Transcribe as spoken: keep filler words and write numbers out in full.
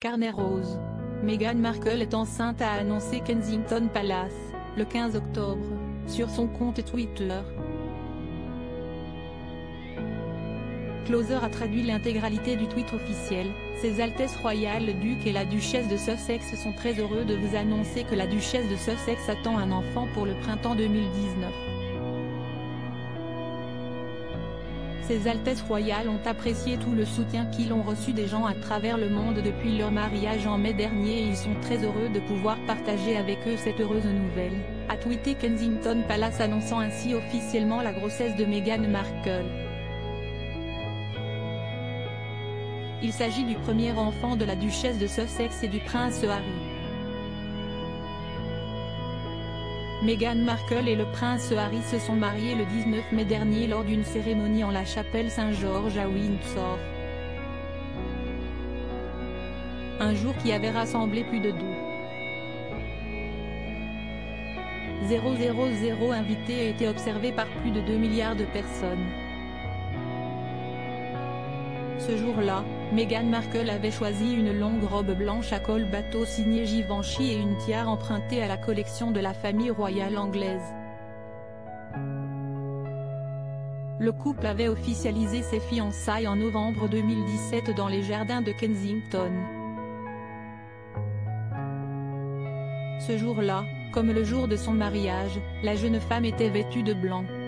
Carnet rose. Meghan Markle est enceinte, a annoncé Kensington Palace, le quinze octobre, sur son compte Twitter. Closer a traduit l'intégralité du tweet officiel. Ses Altesses royales le duc et la duchesse de Sussex sont très heureux de vous annoncer que la duchesse de Sussex attend un enfant pour le printemps deux mille dix-neuf. Ses Altesses royales ont apprécié tout le soutien qu'ils ont reçu des gens à travers le monde depuis leur mariage en mai dernier et ils sont très heureux de pouvoir partager avec eux cette heureuse nouvelle, a tweeté Kensington Palace, annonçant ainsi officiellement la grossesse de Meghan Markle. Il s'agit du premier enfant de la duchesse de Sussex et du prince Harry. Meghan Markle et le prince Harry se sont mariés le dix-neuf mai dernier lors d'une cérémonie en la chapelle Saint-Georges à Windsor. Un jour qui avait rassemblé plus de deux mille invités et été observé par plus de deux milliards de personnes. Ce jour-là, Meghan Markle avait choisi une longue robe blanche à col bateau signée Givenchy et une tiare empruntée à la collection de la famille royale anglaise. Le couple avait officialisé ses fiançailles en novembre deux mille dix-sept dans les jardins de Kensington. Ce jour-là, comme le jour de son mariage, la jeune femme était vêtue de blanc.